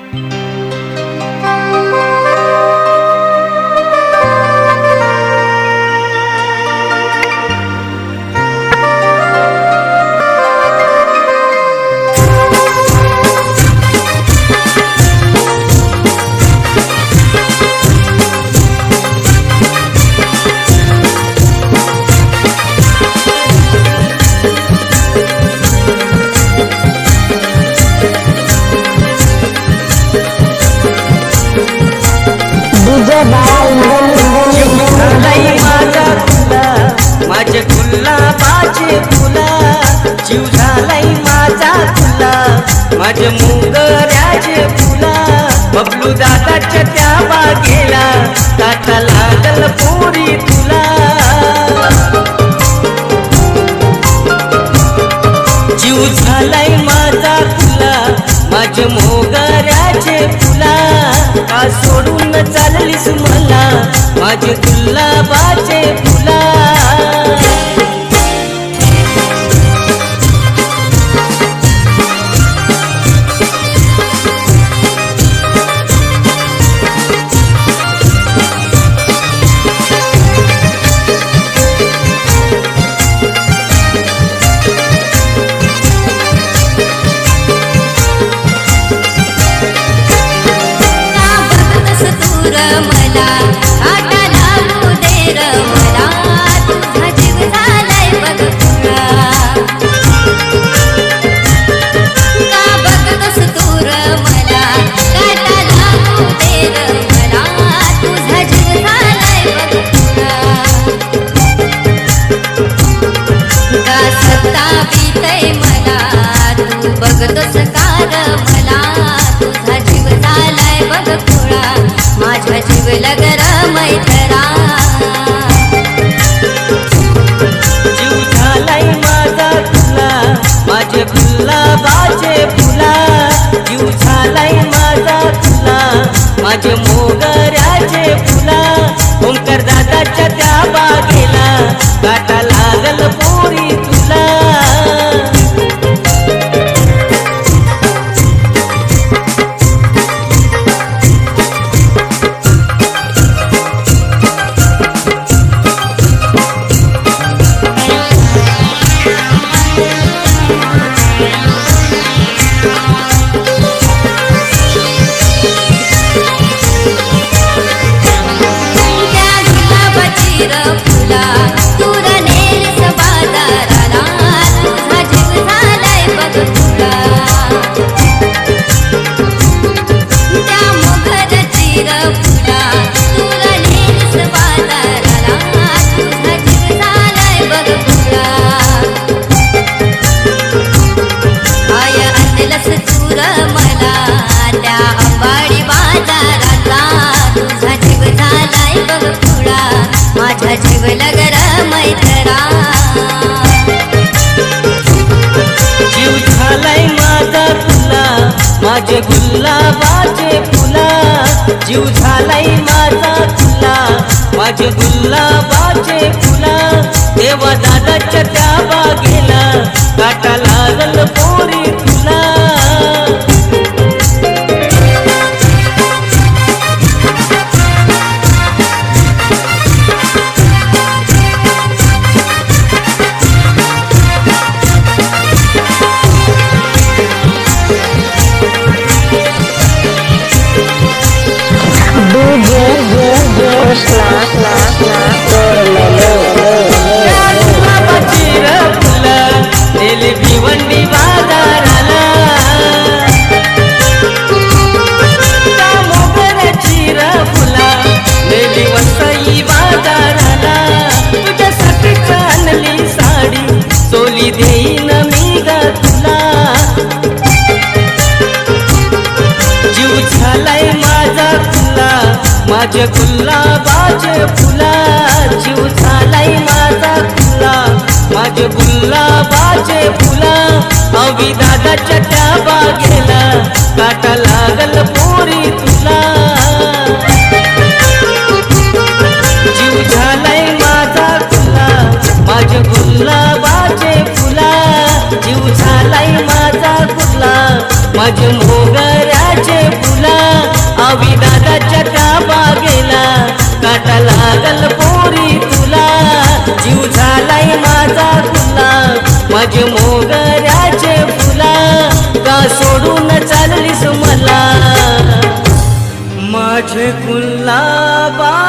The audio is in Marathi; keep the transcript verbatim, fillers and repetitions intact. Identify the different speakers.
Speaker 1: माझे गुलाबाचे फुला जीव झालाय माझा तुला, माझे मोगऱ्याचे फुला बबलू दादाच्या त्या बागेला ताटा लागल पोरी तुला। जीव झालाय माझा तुला माझे मोगऱ्याचे फुला, का सोडून चाललीस मला माझे गुलाबाचे फुला।
Speaker 2: मला काटा लागू दे र मला, तुझा जीव झालाय बघ तुला। का बघतोस तू र मला काटा लागू दे र मला, तुझा जीव झालाय बघ तुला। का सतावीतय मला तू बघतोस का र मला, तुझा जीव झालाय बघ तुला, माझा जीव लगर मैत्रा।
Speaker 1: जीव झालाय माझा तुला माझे गुलाबाचे फुला, जीव झालाय माझा तुला माझे मोगऱ्याचे फुला। ओंकार दादाच्या त्या बागेला काटा लागल पोरी तुला।
Speaker 2: फुला दूर नेलस बाजाराला, तुझा जीव झालाय बघ तुला। त्या मोगऱ्याची र फुला दूर नेलस बाजाराला, तुझा जीव झालाय बघ तुला। आय आणलंस तूर मला त्या अंबाडी बाजाराला, तुझा जीव झालाय बघ तुला, माझा जीव लगर मैत्रा।
Speaker 1: जीव झालाय माझा तुला माझे गुलाबाचे फुला, जीव झालाय माझा तुला माझे गुलाबाचे फुला। देवा दादाच्या त्या बागेला काटा लागल पोरी तुला। भिवंडी बाजाराला मोगऱ्याची र फुला नेली वसई बाजाराला, तुझ्यासाठीच आणली साडी सोली देईन मी ग तुला। जीव झालाय माझा तुला माझे गुलाबाचे फुला, जीव झालाय माझा तुला माझे गुलाबाचे फुला। अवी दादाच्या त्या बागेला काटा लागल पोरी तुला। जीव झालाय माझा तुला माझे गुलाबाचे फुला, जीव झालाय माझा तुला माझे मोगऱ्याचे फुला। सोडून चाललीस मला माझे गुलाबा